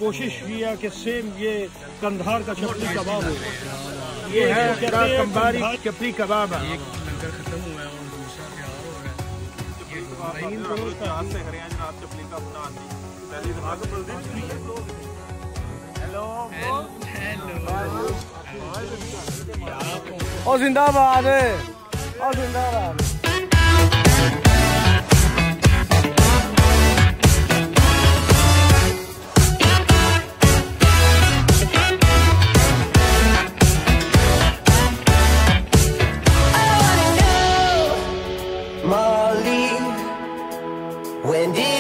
कोशिश किया कि सेम ये कंधार का चपली कबाब हो, ये है कंधारी चपली कबाब है। एक लंगर खत्म हुआ है और दूसरा तैयार हो रहा है। और जिंदाबाद है, और जिंदाबाद। Molly, when did